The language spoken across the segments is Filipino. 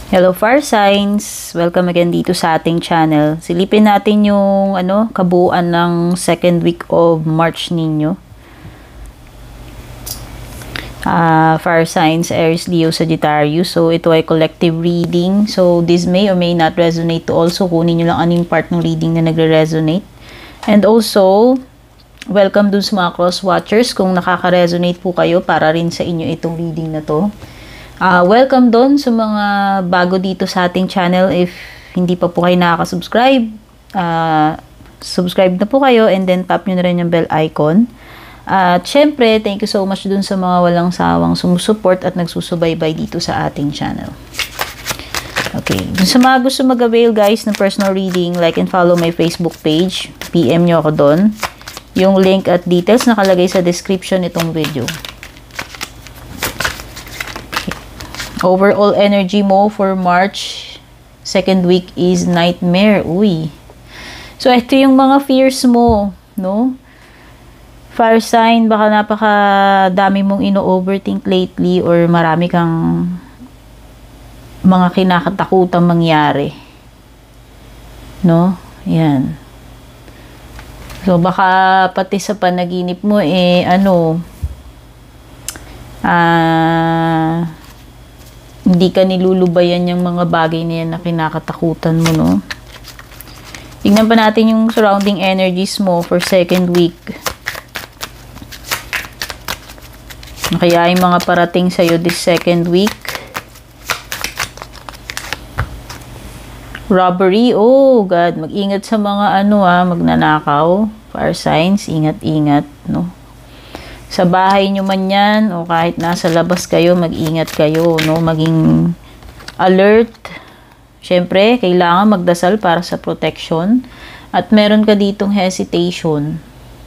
Hello Fire Signs! Welcome again dito sa ating channel. Silipin natin yung kabuuan ng second week of March ninyo. Fire Signs, Aries, Leo, Sagittarius. So ito ay collective reading. So this may or may not resonate to also. Kunin nyo lang anong part ng reading na nagre-resonate. And also, welcome dun sa mga cross-watchers. Kung nakaka-resonate po kayo, para rin sa inyo itong reading na to. Welcome doon sa mga bago dito sa ating channel. If hindi pa po kayo nakaka-subscribe, subscribe na po kayo and then tap nyo na rin yung bell icon. At syempre, thank you so much dun sa mga walang sawang sumusuport at nagsusubaybay dito sa ating channel. Okay, dun sa mga gusto mag-avail guys ng personal reading, like and follow my Facebook page. PM nyo ako doon. Yung link at details nakalagay sa description itong video. Overall energy mo for March second week is nightmare. Uy. So, ito yung mga fears mo, no? Fire sign, baka napakadami mong ino-overthink lately or marami kang mga kinakatakutang mangyari. No? Yan. So, baka pati sa panaginip mo, hindi ka nilulubayan yung mga bagay na yan na kinakatakutan mo, no? Tingnan pa natin yung surrounding energies mo for second week. Kaya yung mga parating sa'yo this second week. Robbery. Oh, God. Mag-ingat sa mga magnanakaw. Fire signs. Ingat-ingat, no? Sa bahay nyo man yan, o kahit nasa labas kayo, mag-ingat kayo, no? Maging alert. Siyempre, kailangan magdasal para sa protection. At meron ka ditong hesitation.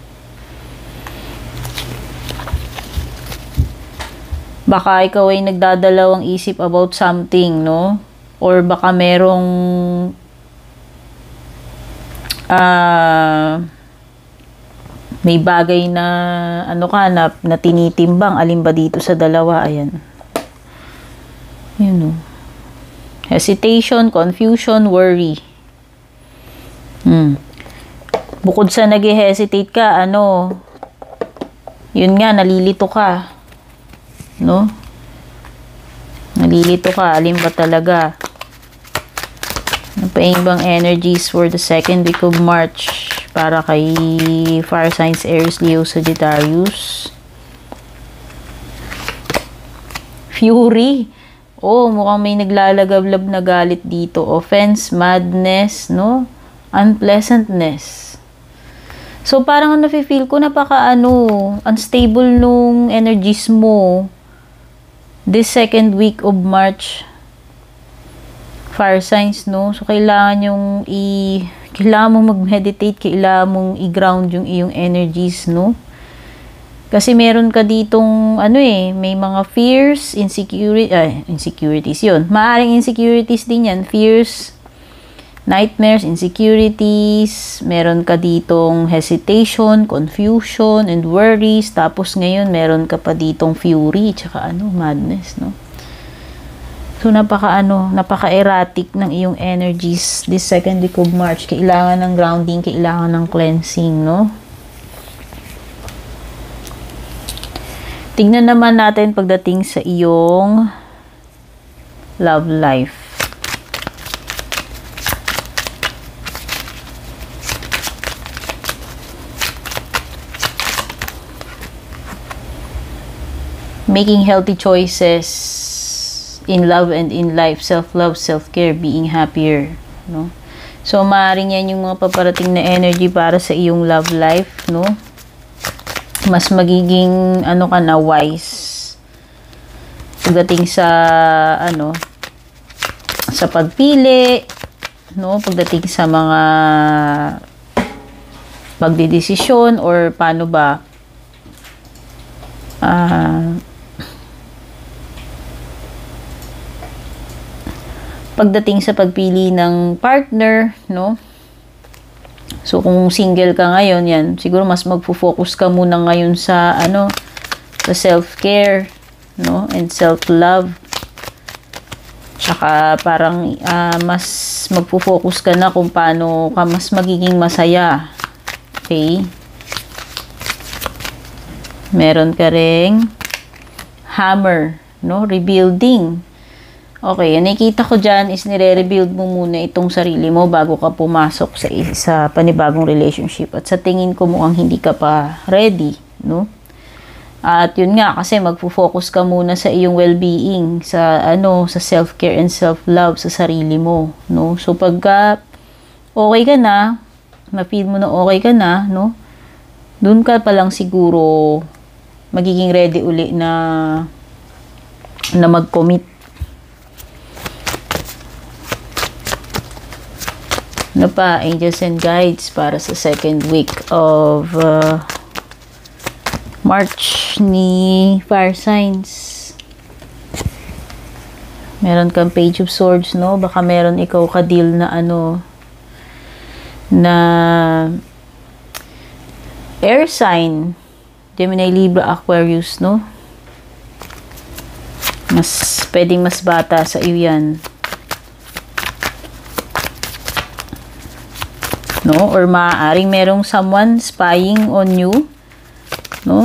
Baka ikaw ay nagdadalawang isip about something, no? Or baka merong may bagay na na tinitimbang, alin ba dito sa dalawa. Ayan, yun, no? Hesitation, confusion, worry. Bukod sa nag-hesitate ka, yun nga, nalilito ka, no? Nalilito ka, alin ba talaga? Ano pa yung ibang energies for the second week of March para kay Fire Signs, Aries, Leo, Sagittarius? Fury. Oh, mukhang may naglalagablab na galit dito. Offense, madness, no? Unpleasantness. So, parang nafe-feel ko unstable nung energies mo this second week of March. Fire signs, no? So, kailangan mong mag-meditate, kailangan mong i-ground yung iyong energies, no? Kasi meron ka ditong, may mga fears, insecurities yun. Maaring insecurities din yan. Fears, nightmares, insecurities. Meron ka ditong hesitation, confusion, and worries. Tapos ngayon, meron ka pa ditong fury, tsaka madness, no? So, napaka-erratic ng iyong energies this second week of March. Kailangan ng grounding, kailangan ng cleansing, no? Tingnan naman natin pagdating sa iyong love life. Making healthy choices in love and in life, self-love, self-care, being happier, no? So, maaaring yan yung mga paparating na energy para sa iyong love life, no? Mas magiging, wise. Pagdating sa, sa pagpili, no? Pagdating sa mga pagdidesisyon or paano ba, pagdating sa pagpili ng partner, no? So, kung single ka ngayon, yan, siguro mas magfo-focus ka muna ngayon sa, sa self-care, no? And self-love. Tsaka parang mas magpo-focus ka na kung paano ka mas magiging masaya. Okay? Meron ka ring hammer, no? Rebuilding. Okay, ang nakikita ko dyan is nire-rebuild mo muna itong sarili mo bago ka pumasok sa panibagong relationship. At sa tingin ko mukhang hindi ka pa ready, no? At yun nga, kasi magpo-focus ka muna sa iyong well-being, sa self-care and self-love sa sarili mo, no? So pagka okay ka na, ma-feel mo na okay ka na, no? Doon ka pa lang siguro magiging ready uli na mag-commit. Ano pa, angels and guides para sa second week of March ni fire signs. Meron kang page of swords, no? Baka meron ikaw ka-deal na na air sign, Gemini, Libra, Aquarius, no? Pwedeng mas bata sa iyo yan. No? Or maaaring merong someone spying on you, no?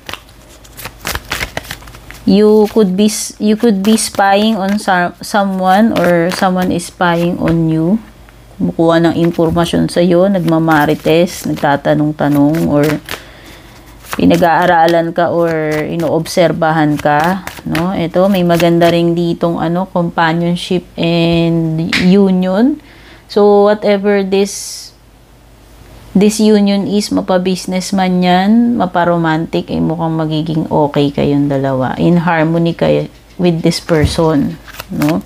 You could be spying on someone, or someone is spying on you. Kumukuha ng impormasyon sa iyo, nagmamarites, nagtatanong-tanong, or pinag-aaralan ka, or inoobserbahan ka, no? Ito, may maganda ring ditong companionship and union. So whatever this union is, mapa-business man yan, mapa-romantic, ay mukhang magiging okay kayong dalawa. In harmony kayo with this person, no?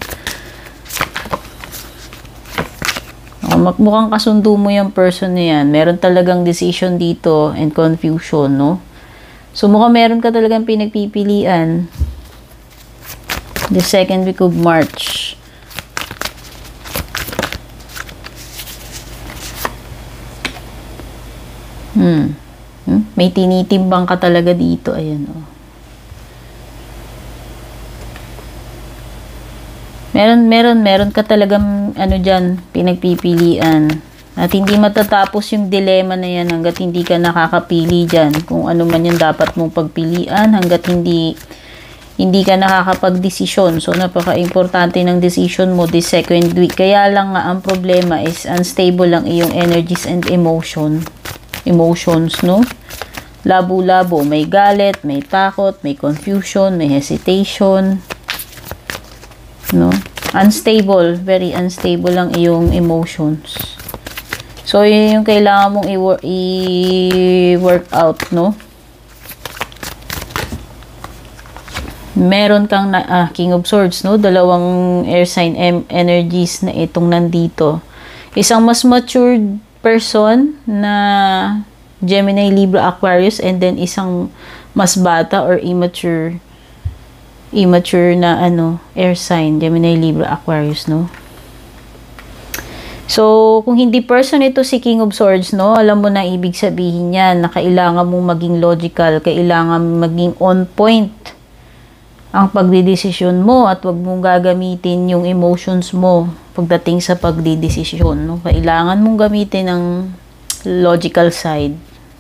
Mukhang kasundo mo yung person na yan. Meron talagang decision dito and confusion, no? So mukhang meron ka talagang pinagpipilian. The second week of March. May tinitimbang ka talaga dito. Ayan, oh. Meron ka talagang dyan, pinagpipilian. At hindi matatapos yung dilemma na yan hanggat hindi ka nakakapili dyan. Kung ano man yung dapat mong pagpilian, hanggat hindi ka nakakapag-desisyon. So, napaka-importante ng decision mo this second week. Kaya lang nga, ang problema is unstable lang iyong energies and emotions, no? Labo-labo, may galit, may takot, may confusion, may hesitation, no? Unstable, very unstable lang iyong emotions. So, yun yung kailangan mong i-work out, no? Meron kang King of Swords, no? Dalawang air sign energies na itong nandito. Isang mas matured person na Gemini, Libra, Aquarius, and then isang mas bata or immature na air sign, Gemini, Libra, Aquarius, no? So, kung hindi person ito si King of Swords, no? Alam mo na ibig sabihin yan na kailangan mong maging logical, kailangan maging on point ang pagdidesisyon mo, at wag mong gagamitin yung emotions mo pagdating sa pagdidesisyon, no? Kailangan mong gamitin ang logical side.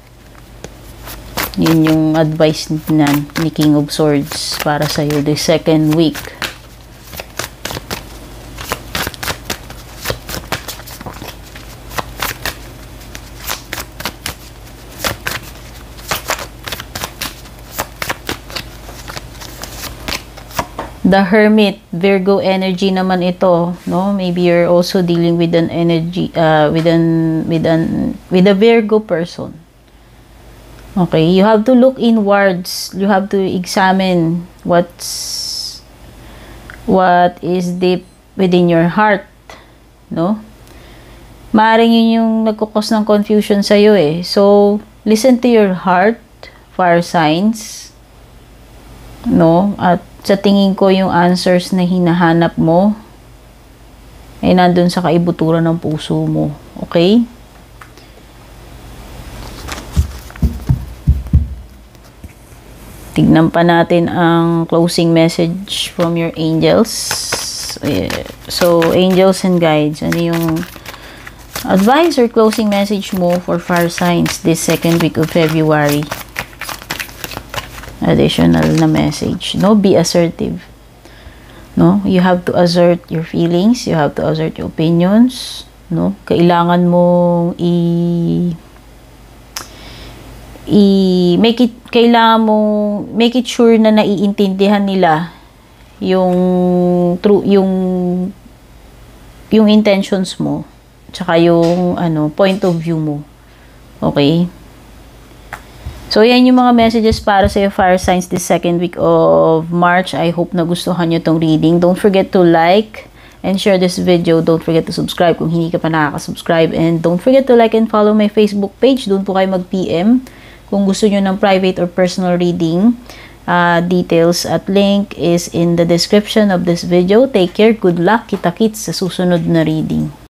Yun yung advice ni King of Swords para sa iyo the second week. The Hermit, Virgo energy naman ito, no? Maybe you're also dealing with an energy with a Virgo person. Okay, you have to look inwards. You have to examine what is deep within your heart, no? Maaaring yun yung nagkukos ng confusion sa iyo eh. So, listen to your heart, fire signs, no? At sa tingin ko yung answers na hinahanap mo ay nandun sa kaibuturan ng puso mo. Okay? Tignan pa natin ang closing message from your angels. So, angels and guides, ano yung advice or closing message mo for fire signs this second week of February? Additional na message, no? Be assertive, no? You have to assert your feelings, you have to assert your opinions, no? Kailangan mong make it sure na naiintindihan nila yung intentions mo, tsaka yung point of view mo. Okay? So, yan yung mga messages para sa fire signs this second week of March. I hope nagustuhan nyo tong reading. Don't forget to like and share this video. Don't forget to subscribe kung hindi ka pa nakaka-subscribe. And don't forget to like and follow my Facebook page. Doon po kayo mag-PM kung gusto nyo ng private or personal reading. Details at link is in the description of this video. Take care. Good luck. Kita-kits sa susunod na reading.